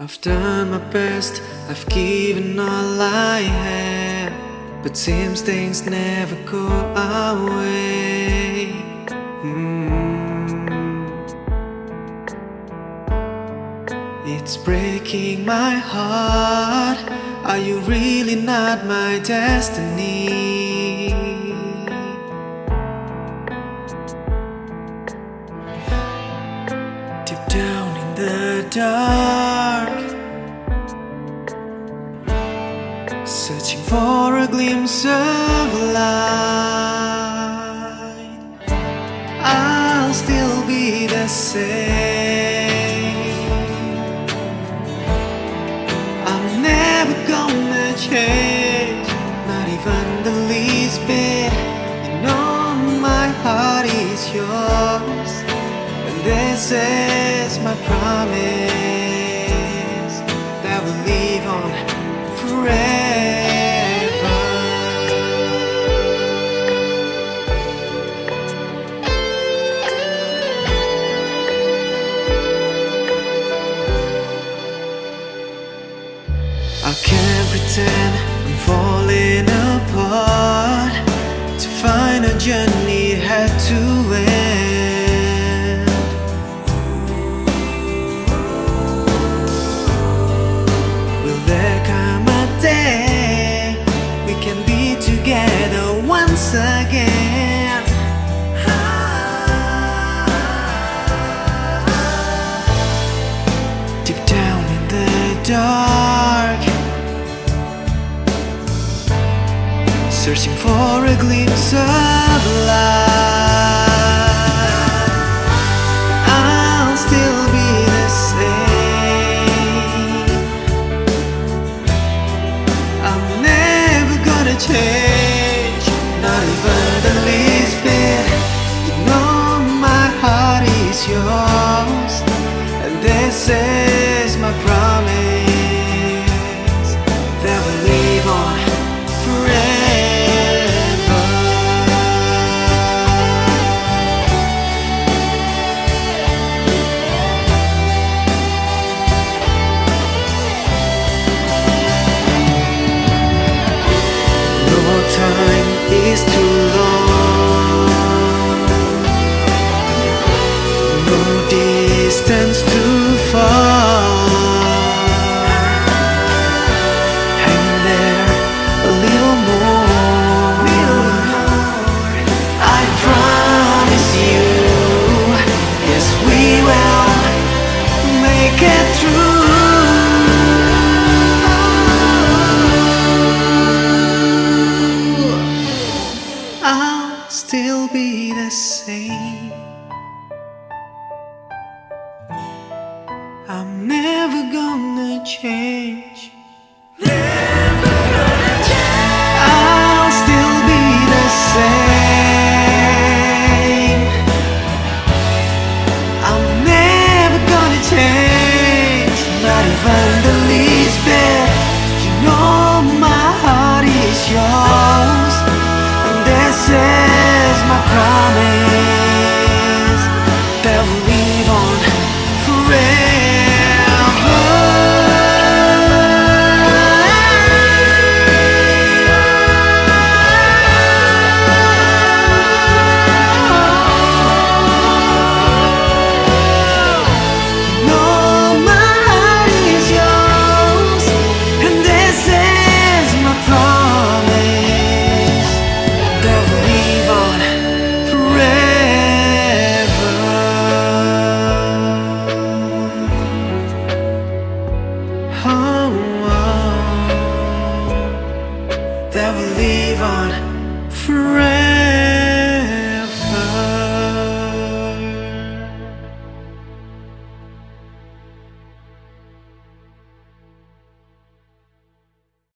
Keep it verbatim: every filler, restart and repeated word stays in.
I've done my best, I've given all I had, but seems things never go our way. mm. It's breaking my heart. Are you really not my destiny? Deep down in the dark, searching for a glimpse of light, I'll still be the same. I'm never gonna change, not even the least bit. You know my heart is yours, and this is my promise that will live on forever. I can't pretend I'm falling apart to find a journey had to end. Will there come a day we can be together once again? Deep down in the dark, searching for a glimpse of light, I'll still be the same. I'm never gonna change, not even the least bit. You know my heart is yours, and this is my promise that will live on forever. Time is too long, no distance too far. Hang in there a little more, I promise you. Yes, we will make it through. I'll still be the same. I'm never gonna change. Never gonna change. I'll still be the same. I'm never gonna change, not even the least bit. You know my heart is yours, this is my promise that will live on forever. No, my heart is yours, and this is my promise that will live on forever. Oh, oh, that will live on forever.